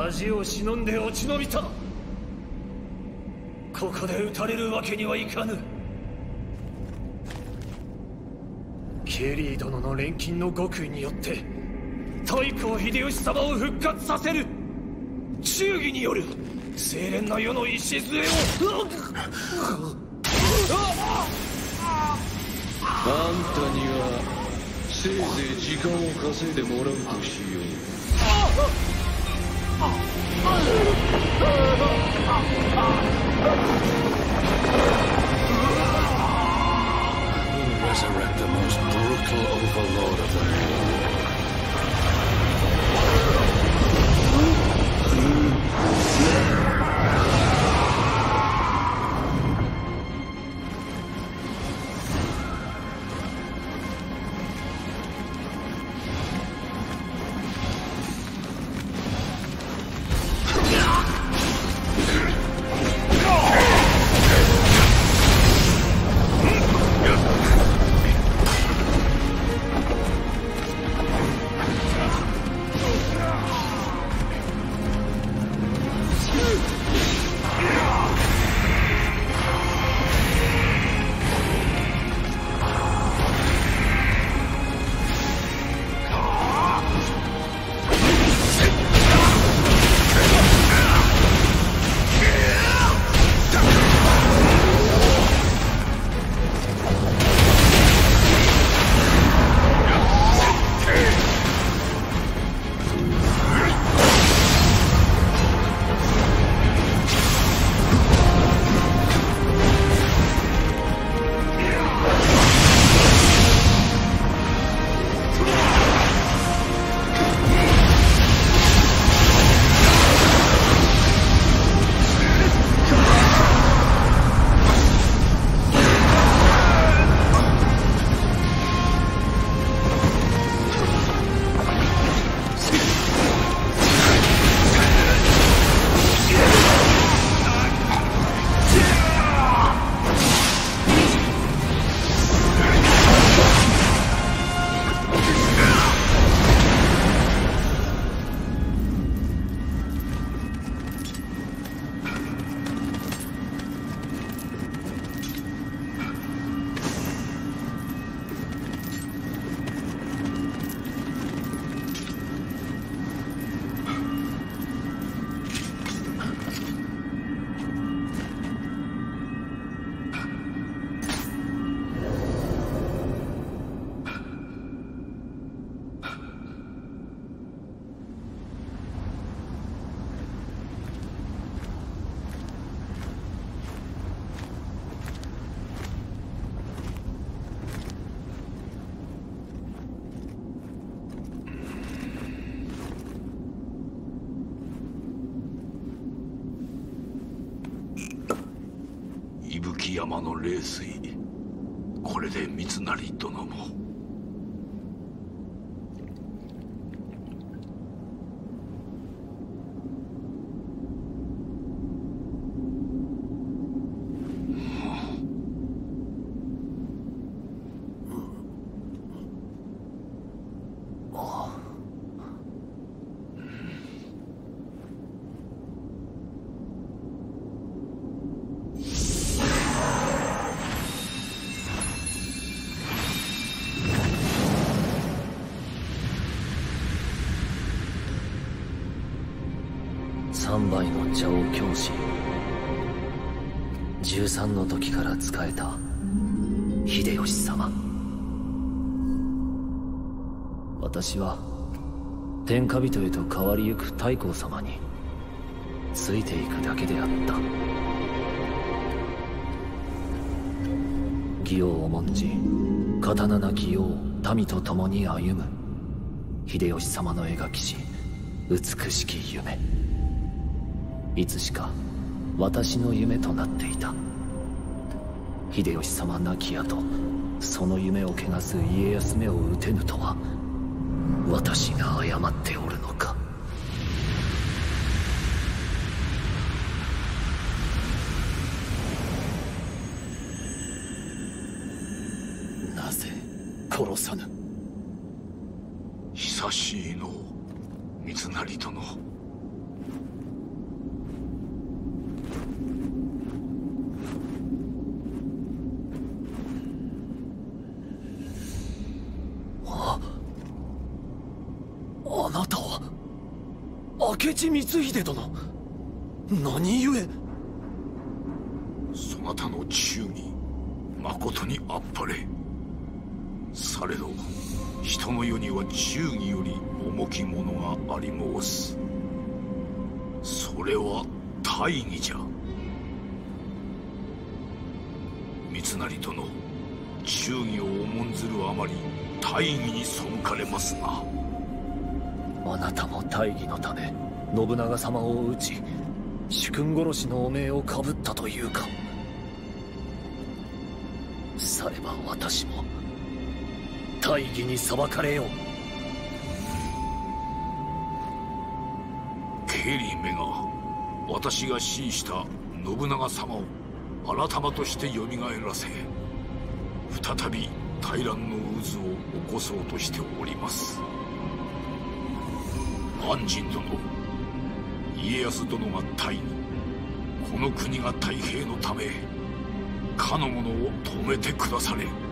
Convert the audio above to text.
恥を忍んで落ち延びた。ここで撃たれるわけにはいかぬ。ケリー殿の錬金の極意によって太閤秀吉様を復活させる。忠義による清廉な世の礎を。 あんたにはせいぜい時間を稼いでもらうとしよう。 Resurrect the most brutal overlord of them all. 伊吹山の冷水、これで三成殿も。 3杯の茶を供し、13の時から仕えた秀吉様。私は天下人へと変わりゆく太閤様についていくだけであった。義を重んじ刀なき世を民と共に歩む秀吉様の描きし美しき夢、いつしか私の夢となっていた。秀吉様亡き後、その夢を汚す家康めを討てぬとは、私が誤っておるのか。なぜ殺さぬ。 久しいの三成殿。 明智光秀殿、何故？ そなたの忠義、まことにあっぱれ。されど人の世には忠義より重きものがあり申す。それは大義じゃ。三成殿、忠義を重んずるあまり大義に背かれますな。 あなたも大義のため信長様を討ち主君殺しの汚名をかぶったというか。されば私も大義に裁かれよう。 ケリーめが私が死した信長様を改まとしてよみがえらせ、再び大乱の渦を起こそうとしております。安仁殿、家康殿が大義、この国が太平のためかの者を止めてくだされ。